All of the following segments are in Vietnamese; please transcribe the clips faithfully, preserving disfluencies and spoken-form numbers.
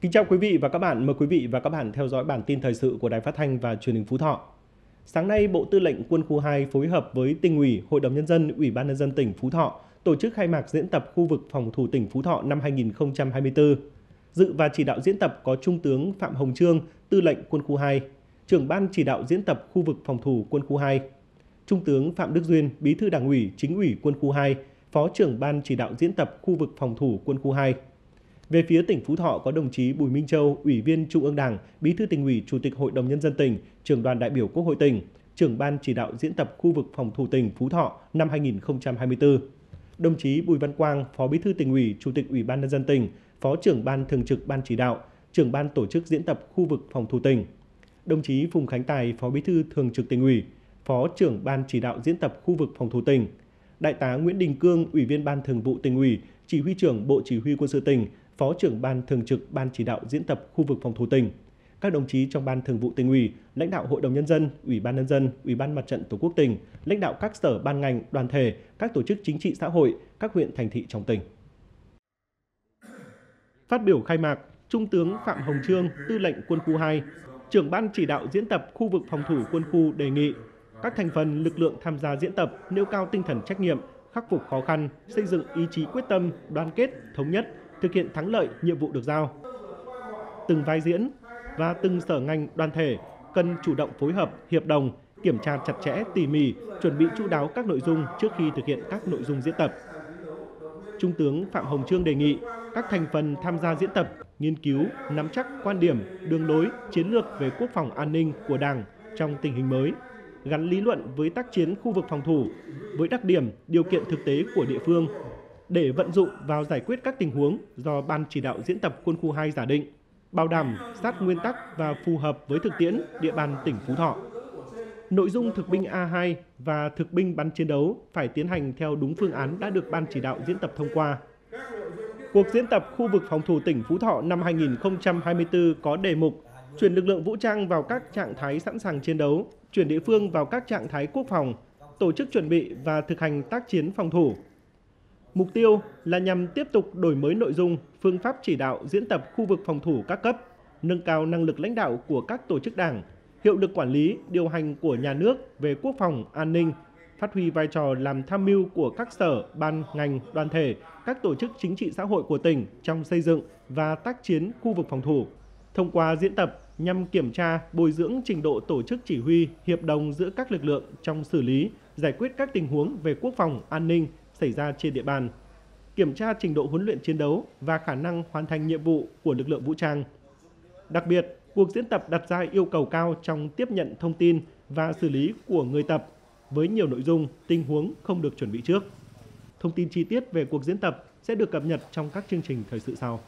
Kính chào quý vị và các bạn, mời quý vị và các bạn theo dõi bản tin thời sự của Đài Phát thanh và Truyền hình Phú Thọ. Sáng nay, Bộ Tư lệnh Quân khu hai phối hợp với Tỉnh ủy, Hội đồng Nhân dân, Ủy ban Nhân dân tỉnh Phú Thọ tổ chức khai mạc diễn tập khu vực phòng thủ tỉnh Phú Thọ năm hai nghìn không trăm hai mươi tư. Dự và chỉ đạo diễn tập có Trung tướng Phạm Hồng Chương, Tư lệnh Quân khu hai, Trưởng ban chỉ đạo diễn tập khu vực phòng thủ Quân khu hai, Trung tướng Phạm Đức Duyên, Bí thư Đảng ủy, Chính ủy Quân khu hai, Phó trưởng ban chỉ đạo diễn tập khu vực phòng thủ Quân khu hai. Về phía tỉnh Phú Thọ có đồng chí Bùi Minh Châu, Ủy viên Trung ương Đảng, Bí thư Tỉnh ủy, Chủ tịch Hội đồng Nhân dân tỉnh, Trưởng đoàn đại biểu Quốc hội tỉnh, Trưởng ban chỉ đạo diễn tập khu vực phòng thủ tỉnh Phú Thọ năm hai nghìn không trăm hai mươi tư. Đồng chí Bùi Văn Quang, Phó Bí thư Tỉnh ủy, Chủ tịch Ủy ban Nhân dân tỉnh, Phó trưởng ban thường trực ban chỉ đạo, Trưởng ban tổ chức diễn tập khu vực phòng thủ tỉnh. Đồng chí Phùng Khánh Tài, Phó Bí thư Thường trực Tỉnh ủy, Phó trưởng ban chỉ đạo diễn tập khu vực phòng thủ tỉnh. Đại tá Nguyễn Đình Cương, Ủy viên Ban Thường vụ Tỉnh ủy, Chỉ huy trưởng Bộ Chỉ huy Quân sự tỉnh, Phó trưởng ban thường trực ban chỉ đạo diễn tập khu vực phòng thủ tỉnh. Các đồng chí trong Ban Thường vụ Tỉnh ủy, lãnh đạo Hội đồng Nhân dân, Ủy ban Nhân dân, Ủy ban Mặt trận Tổ quốc tỉnh, lãnh đạo các sở ban ngành, đoàn thể, các tổ chức chính trị xã hội, các huyện thành thị trong tỉnh. Phát biểu khai mạc, Trung tướng Phạm Hồng Chương, Tư lệnh Quân khu hai, Trưởng ban chỉ đạo diễn tập khu vực phòng thủ quân khu đề nghị các thành phần lực lượng tham gia diễn tập nêu cao tinh thần trách nhiệm, khắc phục khó khăn, xây dựng ý chí quyết tâm, đoàn kết, thống nhất, thực hiện thắng lợi nhiệm vụ được giao. Từng vai diễn và từng sở ngành đoàn thể cần chủ động phối hợp, hiệp đồng, kiểm tra chặt chẽ, tỉ mỉ, chuẩn bị chu đáo các nội dung trước khi thực hiện các nội dung diễn tập. Trung tướng Phạm Hồng Chương đề nghị các thành phần tham gia diễn tập nghiên cứu, nắm chắc quan điểm, đường lối, chiến lược về quốc phòng an ninh của Đảng trong tình hình mới, gắn lý luận với tác chiến khu vực phòng thủ, với đặc điểm, điều kiện thực tế của địa phương, để vận dụng vào giải quyết các tình huống do Ban chỉ đạo diễn tập Quân khu hai giả định, bảo đảm sát nguyên tắc và phù hợp với thực tiễn địa bàn tỉnh Phú Thọ. Nội dung thực binh A hai và thực binh bắn chiến đấu phải tiến hành theo đúng phương án đã được Ban chỉ đạo diễn tập thông qua. Cuộc diễn tập khu vực phòng thủ tỉnh Phú Thọ năm hai nghìn không trăm hai mươi tư có đề mục chuyển lực lượng vũ trang vào các trạng thái sẵn sàng chiến đấu, chuyển địa phương vào các trạng thái quốc phòng, tổ chức chuẩn bị và thực hành tác chiến phòng thủ. Mục tiêu là nhằm tiếp tục đổi mới nội dung, phương pháp chỉ đạo diễn tập khu vực phòng thủ các cấp, nâng cao năng lực lãnh đạo của các tổ chức đảng, hiệu lực quản lý, điều hành của nhà nước về quốc phòng, an ninh, phát huy vai trò làm tham mưu của các sở, ban, ngành, đoàn thể, các tổ chức chính trị xã hội của tỉnh trong xây dựng và tác chiến khu vực phòng thủ. Thông qua diễn tập nhằm kiểm tra, bồi dưỡng trình độ tổ chức chỉ huy, hiệp đồng giữa các lực lượng trong xử lý, giải quyết các tình huống về quốc phòng, an ninh xảy ra trên địa bàn, kiểm tra trình độ huấn luyện chiến đấu và khả năng hoàn thành nhiệm vụ của lực lượng vũ trang. Đặc biệt, cuộc diễn tập đặt ra yêu cầu cao trong tiếp nhận thông tin và xử lý của người tập với nhiều nội dung, tình huống không được chuẩn bị trước. Thông tin chi tiết về cuộc diễn tập sẽ được cập nhật trong các chương trình thời sự sau.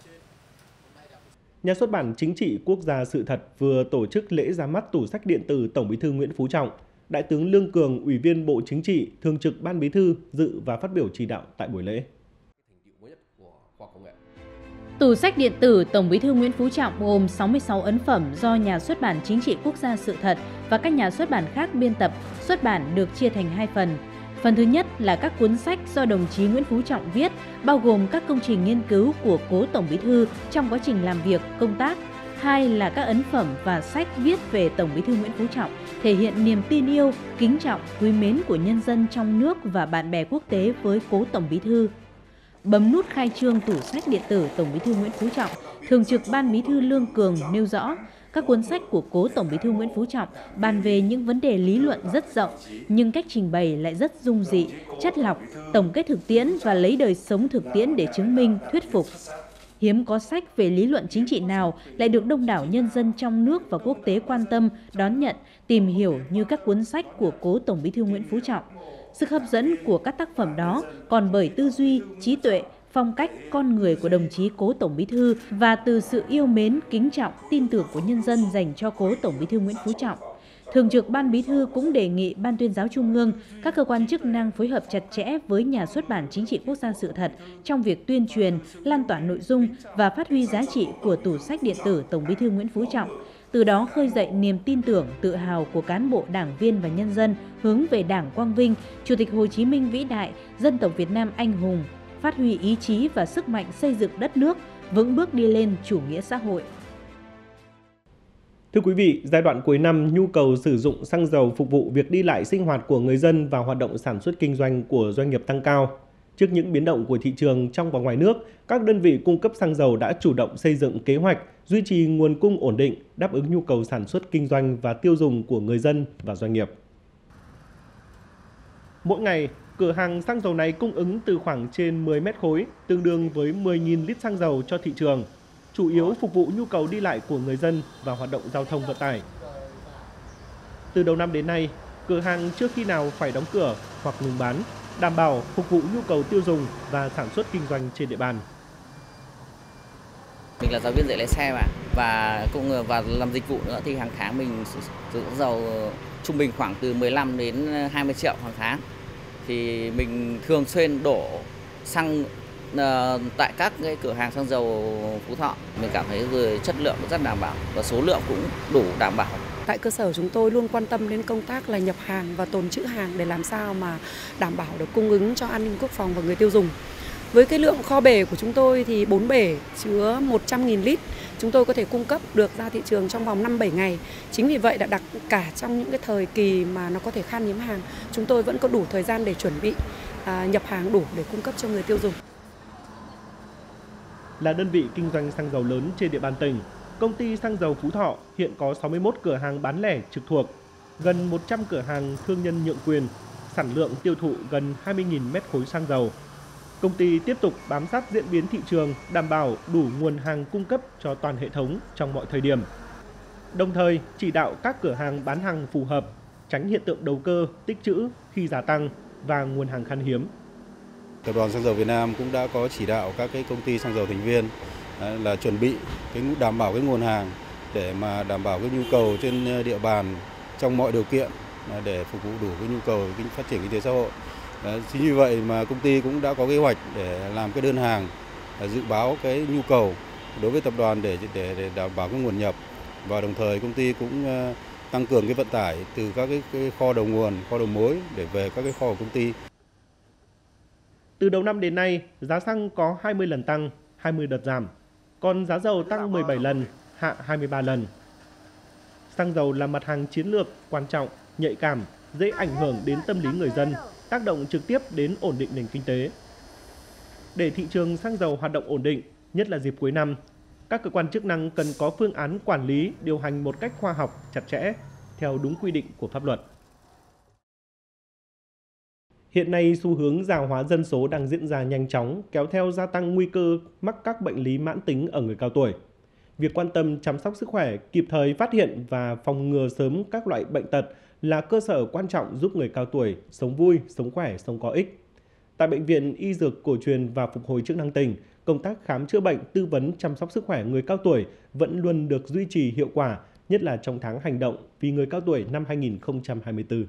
Nhà xuất bản Chính trị Quốc gia Sự thật vừa tổ chức lễ ra mắt tủ sách điện tử Tổng Bí thư Nguyễn Phú Trọng. Đại tướng Lương Cường, Ủy viên Bộ Chính trị, Thường trực Ban Bí thư dự và phát biểu chỉ đạo tại buổi lễ. Tủ sách điện tử Tổng Bí thư Nguyễn Phú Trọng gồm sáu mươi sáu ấn phẩm do Nhà xuất bản Chính trị Quốc gia Sự thật và các nhà xuất bản khác biên tập, xuất bản được chia thành hai phần. Phần thứ nhất là các cuốn sách do đồng chí Nguyễn Phú Trọng viết, bao gồm các công trình nghiên cứu của cố Tổng Bí thư trong quá trình làm việc, công tác. Hai là các ấn phẩm và sách viết về Tổng Bí thư Nguyễn Phú Trọng, thể hiện niềm tin yêu, kính trọng, quý mến của nhân dân trong nước và bạn bè quốc tế với cố Tổng Bí thư. Bấm nút khai trương tủ sách điện tử Tổng Bí thư Nguyễn Phú Trọng, Thường trực Ban Bí thư Lương Cường nêu rõ, các cuốn sách của cố Tổng Bí thư Nguyễn Phú Trọng bàn về những vấn đề lý luận rất rộng, nhưng cách trình bày lại rất dung dị, chất lọc, tổng kết thực tiễn và lấy đời sống thực tiễn để chứng minh, thuyết phục. Hiếm có sách về lý luận chính trị nào lại được đông đảo nhân dân trong nước và quốc tế quan tâm, đón nhận, tìm hiểu như các cuốn sách của cố Tổng Bí thư Nguyễn Phú Trọng. Sức hấp dẫn của các tác phẩm đó còn bởi tư duy, trí tuệ, phong cách, con người của đồng chí cố Tổng Bí thư và từ sự yêu mến, kính trọng, tin tưởng của nhân dân dành cho cố Tổng Bí thư Nguyễn Phú Trọng. Thường trực Ban Bí thư cũng đề nghị Ban Tuyên giáo Trung ương, các cơ quan chức năng phối hợp chặt chẽ với Nhà xuất bản Chính trị Quốc gia Sự thật trong việc tuyên truyền, lan tỏa nội dung và phát huy giá trị của tủ sách điện tử Tổng Bí thư Nguyễn Phú Trọng, từ đó khơi dậy niềm tin tưởng, tự hào của cán bộ, đảng viên và nhân dân hướng về Đảng quang vinh, Chủ tịch Hồ Chí Minh vĩ đại, dân tộc Việt Nam anh hùng, phát huy ý chí và sức mạnh xây dựng đất nước, vững bước đi lên chủ nghĩa xã hội. Thưa quý vị, giai đoạn cuối năm, nhu cầu sử dụng xăng dầu phục vụ việc đi lại sinh hoạt của người dân và hoạt động sản xuất kinh doanh của doanh nghiệp tăng cao. Trước những biến động của thị trường trong và ngoài nước, các đơn vị cung cấp xăng dầu đã chủ động xây dựng kế hoạch, duy trì nguồn cung ổn định, đáp ứng nhu cầu sản xuất kinh doanh và tiêu dùng của người dân và doanh nghiệp. Mỗi ngày, cửa hàng xăng dầu này cung ứng từ khoảng trên mười mét khối, tương đương với mười nghìn lít xăng dầu cho thị trường, chủ yếu phục vụ nhu cầu đi lại của người dân và hoạt động giao thông vận tải. Từ đầu năm đến nay, cửa hàng chưa khi nào phải đóng cửa hoặc ngừng bán, đảm bảo phục vụ nhu cầu tiêu dùng và sản xuất kinh doanh trên địa bàn. Mình là giáo viên dạy lái xe mà và cũng và làm dịch vụ nữa thì hàng tháng mình sử dụng dầu trung bình khoảng từ mười lăm đến hai mươi triệu hàng tháng. Thì mình thường xuyên đổ xăng uh, tại các cái cửa hàng xăng dầu Phú Thọ. Mình cảm thấy rồi chất lượng rất đảm bảo và số lượng cũng đủ đảm bảo. Tại cơ sở chúng tôi luôn quan tâm đến công tác là nhập hàng và tồn trữ hàng để làm sao mà đảm bảo được cung ứng cho an ninh quốc phòng và người tiêu dùng. Với cái lượng kho bể của chúng tôi thì bốn bể chứa một trăm nghìn lít, chúng tôi có thể cung cấp được ra thị trường trong vòng năm bảy ngày. Chính vì vậy đã đặt cả trong những cái thời kỳ mà nó có thể khan hiếm hàng, chúng tôi vẫn có đủ thời gian để chuẩn bị à, nhập hàng đủ để cung cấp cho người tiêu dùng. Là đơn vị kinh doanh xăng dầu lớn trên địa bàn tỉnh, công ty xăng dầu Phú Thọ hiện có sáu mươi mốt cửa hàng bán lẻ trực thuộc, gần một trăm cửa hàng thương nhân nhượng quyền, sản lượng tiêu thụ gần hai mươi nghìn mét khối xăng dầu. Công ty tiếp tục bám sát diễn biến thị trường, đảm bảo đủ nguồn hàng cung cấp cho toàn hệ thống trong mọi thời điểm. Đồng thời, chỉ đạo các cửa hàng bán hàng phù hợp, tránh hiện tượng đầu cơ, tích trữ khi giá tăng và nguồn hàng khan hiếm. Tập đoàn Xăng dầu Việt Nam cũng đã có chỉ đạo các cái công ty xăng dầu thành viên là chuẩn bị cái đảm bảo cái nguồn hàng để mà đảm bảo cái nhu cầu trên địa bàn trong mọi điều kiện để phục vụ đủ cái nhu cầu phát triển kinh tế xã hội. Chính vì vậy mà công ty cũng đã có kế hoạch để làm cái đơn hàng, dự báo cái nhu cầu đối với tập đoàn để để, để đảm bảo cái nguồn nhập, và đồng thời công ty cũng tăng cường cái vận tải từ các cái, cái kho đầu nguồn, kho đầu mối để về các cái kho của công ty. Từ đầu năm đến nay, giá xăng có hai mươi lần tăng, hai mươi đợt giảm, còn giá dầu tăng mười bảy lần, hạ hai mươi ba lần. Xăng dầu là mặt hàng chiến lược, quan trọng, nhạy cảm, dễ ảnh hưởng đến tâm lý người dân, tác động trực tiếp đến ổn định nền kinh tế. Để thị trường xăng dầu hoạt động ổn định, nhất là dịp cuối năm, các cơ quan chức năng cần có phương án quản lý, điều hành một cách khoa học, chặt chẽ, theo đúng quy định của pháp luật. Hiện nay, xu hướng già hóa dân số đang diễn ra nhanh chóng, kéo theo gia tăng nguy cơ mắc các bệnh lý mãn tính ở người cao tuổi. Việc quan tâm chăm sóc sức khỏe, kịp thời phát hiện và phòng ngừa sớm các loại bệnh tật là cơ sở quan trọng giúp người cao tuổi sống vui, sống khỏe, sống có ích. Tại Bệnh viện Y Dược Cổ truyền và Phục hồi chức năng tỉnh, công tác khám chữa bệnh, tư vấn chăm sóc sức khỏe người cao tuổi vẫn luôn được duy trì hiệu quả, nhất là trong tháng hành động vì người cao tuổi năm hai nghìn không trăm hai mươi tư.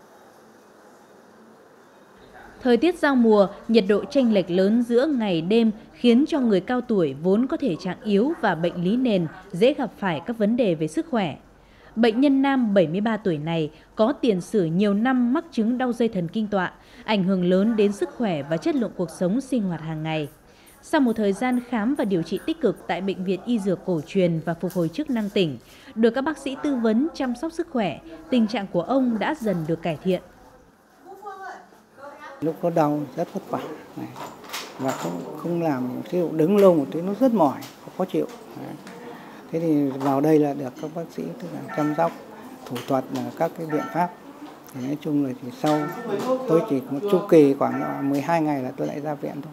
Thời tiết giao mùa, nhiệt độ chênh lệch lớn giữa ngày đêm khiến cho người cao tuổi vốn có thể trạng yếu và bệnh lý nền dễ gặp phải các vấn đề về sức khỏe. Bệnh nhân nam bảy mươi ba tuổi này có tiền sử nhiều năm mắc chứng đau dây thần kinh tọa, ảnh hưởng lớn đến sức khỏe và chất lượng cuộc sống sinh hoạt hàng ngày. Sau một thời gian khám và điều trị tích cực tại Bệnh viện Y Dược Cổ truyền và Phục hồi chức năng tỉnh, được các bác sĩ tư vấn chăm sóc sức khỏe, tình trạng của ông đã dần được cải thiện. Lúc có đau rất vất vả và không không làm, ví dụ đứng lâu một tí nó rất mỏi, khó chịu. Thế thì vào đây là được các bác sĩ tức là chăm sóc, thủ thuật là các cái biện pháp. Thì nói chung là thì sau tôi chỉ một chu kỳ khoảng mười hai ngày là tôi lại ra viện thôi.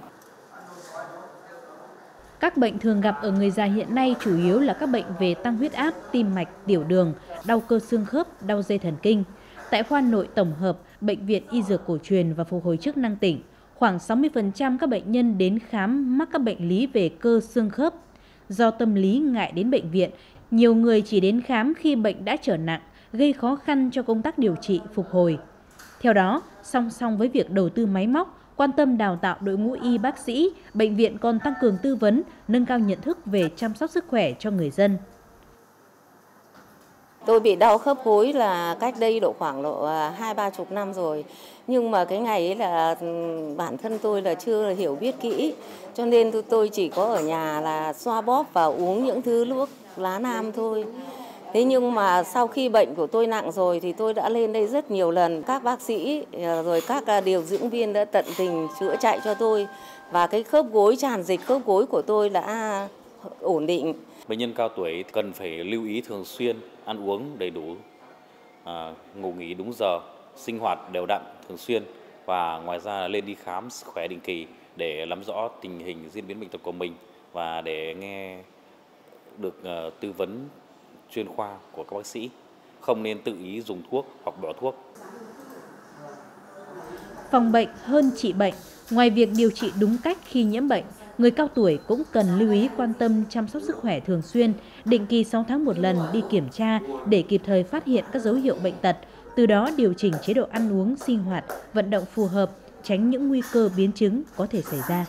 Các bệnh thường gặp ở người già hiện nay chủ yếu là các bệnh về tăng huyết áp, tim mạch, tiểu đường, đau cơ xương khớp, đau dây thần kinh. Tại khoa nội tổng hợp, Bệnh viện Y Dược Cổ truyền và Phục hồi chức năng tỉnh, khoảng sáu mươi phần trăm các bệnh nhân đến khám mắc các bệnh lý về cơ xương khớp. Do tâm lý ngại đến bệnh viện, nhiều người chỉ đến khám khi bệnh đã trở nặng, gây khó khăn cho công tác điều trị, phục hồi. Theo đó, song song với việc đầu tư máy móc, quan tâm đào tạo đội ngũ y bác sĩ, bệnh viện còn tăng cường tư vấn, nâng cao nhận thức về chăm sóc sức khỏe cho người dân. Tôi bị đau khớp gối là cách đây độ khoảng độ hai ba chục năm rồi. Nhưng mà cái ngày ấy là bản thân tôi là chưa hiểu biết kỹ. Cho nên tôi chỉ có ở nhà là xoa bóp và uống những thứ thuốc lá nam thôi. Thế nhưng mà sau khi bệnh của tôi nặng rồi thì tôi đã lên đây rất nhiều lần. Các bác sĩ rồi các điều dưỡng viên đã tận tình chữa chạy cho tôi. Và cái khớp gối, tràn dịch khớp gối của tôi đã ổn định. Bệnh nhân cao tuổi cần phải lưu ý thường xuyên, ăn uống đầy đủ, à, ngủ nghỉ đúng giờ, sinh hoạt đều đặn thường xuyên và ngoài ra là lên đi khám sức khỏe định kỳ để nắm rõ tình hình diễn biến bệnh tật của mình và để nghe được uh, tư vấn chuyên khoa của các bác sĩ, không nên tự ý dùng thuốc hoặc bỏ thuốc. Phòng bệnh hơn trị bệnh. Ngoài việc điều trị đúng cách khi nhiễm bệnh, người cao tuổi cũng cần lưu ý quan tâm chăm sóc sức khỏe thường xuyên, định kỳ sáu tháng một lần đi kiểm tra để kịp thời phát hiện các dấu hiệu bệnh tật, từ đó điều chỉnh chế độ ăn uống, sinh hoạt, vận động phù hợp, tránh những nguy cơ biến chứng có thể xảy ra.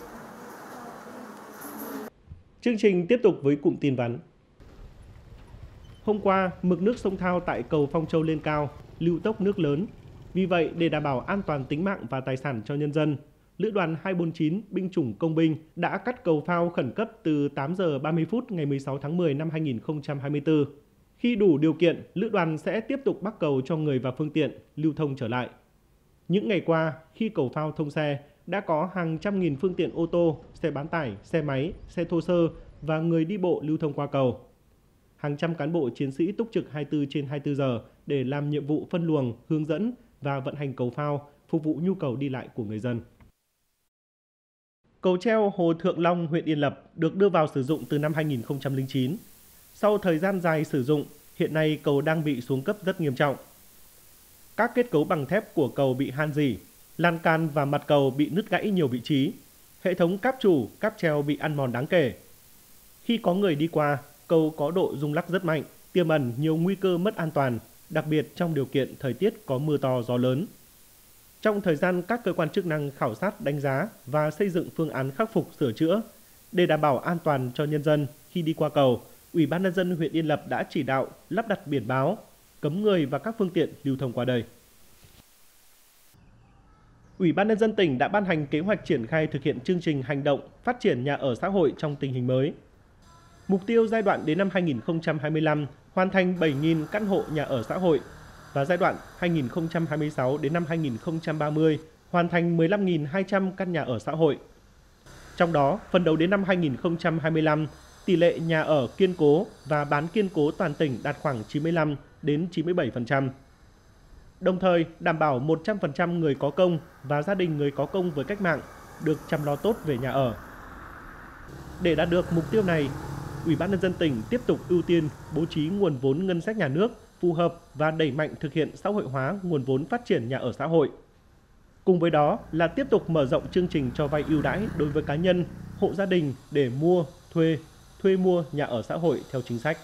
Chương trình tiếp tục với cụm tin vắn. Hôm qua, mực nước sông Thao tại cầu Phong Châu lên cao, lưu tốc nước lớn. Vì vậy, để đảm bảo an toàn tính mạng và tài sản cho nhân dân, Lữ đoàn hai bốn chín binh chủng công binh đã cắt cầu phao khẩn cấp từ tám giờ ba mươi phút ngày mười sáu tháng mười năm hai nghìn không trăm hai mươi tư. Khi đủ điều kiện, Lữ đoàn sẽ tiếp tục bắc cầu cho người và phương tiện lưu thông trở lại. Những ngày qua, khi cầu phao thông xe, đã có hàng trăm nghìn phương tiện ô tô, xe bán tải, xe máy, xe thô sơ và người đi bộ lưu thông qua cầu. Hàng trăm cán bộ chiến sĩ túc trực hai mươi tư trên hai mươi tư giờ để làm nhiệm vụ phân luồng, hướng dẫn và vận hành cầu phao, phục vụ nhu cầu đi lại của người dân. Cầu treo Hồ Thượng Long, huyện Yên Lập được đưa vào sử dụng từ năm hai nghìn không trăm lẻ chín. Sau thời gian dài sử dụng, hiện nay cầu đang bị xuống cấp rất nghiêm trọng. Các kết cấu bằng thép của cầu bị han rỉ, lan can và mặt cầu bị nứt gãy nhiều vị trí. Hệ thống cáp trụ, cáp treo bị ăn mòn đáng kể. Khi có người đi qua, cầu có độ rung lắc rất mạnh, tiềm ẩn nhiều nguy cơ mất an toàn, đặc biệt trong điều kiện thời tiết có mưa to gió lớn. Trong thời gian các cơ quan chức năng khảo sát, đánh giá và xây dựng phương án khắc phục sửa chữa để đảm bảo an toàn cho nhân dân khi đi qua cầu, Ủy ban nhân dân huyện Yên Lập đã chỉ đạo lắp đặt biển báo cấm người và các phương tiện lưu thông qua đây. Ủy ban nhân dân tỉnh đã ban hành kế hoạch triển khai thực hiện chương trình hành động phát triển nhà ở xã hội trong tình hình mới. Mục tiêu giai đoạn đến năm hai nghìn không trăm hai mươi lăm hoàn thành bảy nghìn căn hộ nhà ở xã hội và giai đoạn hai nghìn không trăm hai mươi sáu đến năm hai nghìn không trăm ba mươi hoàn thành mười lăm nghìn hai trăm căn nhà ở xã hội. Trong đó, phấn đấu đến năm hai nghìn không trăm hai mươi lăm, tỷ lệ nhà ở kiên cố và bán kiên cố toàn tỉnh đạt khoảng chín mươi lăm đến chín mươi bảy phần trăm. Đồng thời, đảm bảo một trăm phần trăm người có công và gia đình người có công với cách mạng được chăm lo tốt về nhà ở. Để đạt được mục tiêu này, Ủy ban nhân dân tỉnh tiếp tục ưu tiên bố trí nguồn vốn ngân sách nhà nước phù hợp và đẩy mạnh thực hiện xã hội hóa nguồn vốn phát triển nhà ở xã hội. Cùng với đó là tiếp tục mở rộng chương trình cho vay ưu đãi đối với cá nhân, hộ gia đình để mua, thuê, thuê mua nhà ở xã hội theo chính sách.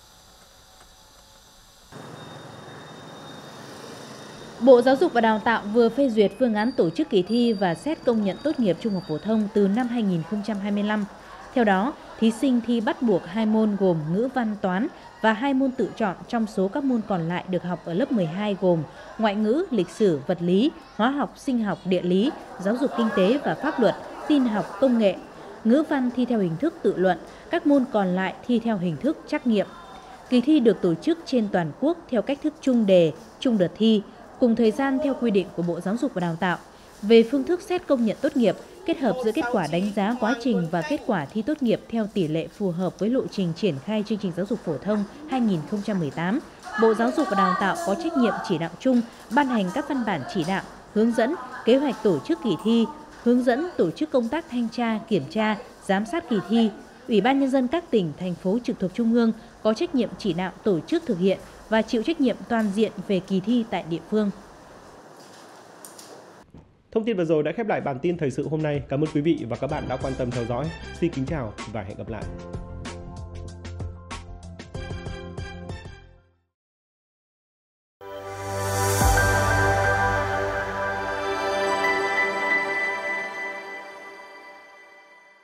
Bộ Giáo dục và Đào tạo vừa phê duyệt phương án tổ chức kỳ thi và xét công nhận tốt nghiệp trung học phổ thông từ năm hai nghìn không trăm hai mươi lăm. Theo đó, thí sinh thi bắt buộc hai môn gồm ngữ văn, toán và hai môn tự chọn trong số các môn còn lại được học ở lớp mười hai gồm ngoại ngữ, lịch sử, vật lý, hóa học, sinh học, địa lý, giáo dục kinh tế và pháp luật, tin học, công nghệ. Ngữ văn thi theo hình thức tự luận, các môn còn lại thi theo hình thức trắc nghiệm. Kỳ thi được tổ chức trên toàn quốc theo cách thức chung đề, chung đợt thi, cùng thời gian theo quy định của Bộ Giáo dục và Đào tạo. Về phương thức xét công nhận tốt nghiệp, kết hợp giữa kết quả đánh giá quá trình và kết quả thi tốt nghiệp theo tỷ lệ phù hợp với lộ trình triển khai chương trình giáo dục phổ thông hai nghìn không trăm mười tám, Bộ Giáo dục và Đào tạo có trách nhiệm chỉ đạo chung, ban hành các văn bản chỉ đạo, hướng dẫn, kế hoạch tổ chức kỳ thi, hướng dẫn tổ chức công tác thanh tra, kiểm tra, giám sát kỳ thi. Ủy ban nhân dân các tỉnh, thành phố trực thuộc Trung ương có trách nhiệm chỉ đạo tổ chức thực hiện và chịu trách nhiệm toàn diện về kỳ thi tại địa phương. Thông tin vừa rồi đã khép lại bản tin thời sự hôm nay. Cảm ơn quý vị và các bạn đã quan tâm theo dõi. Xin kính chào và hẹn gặp lại.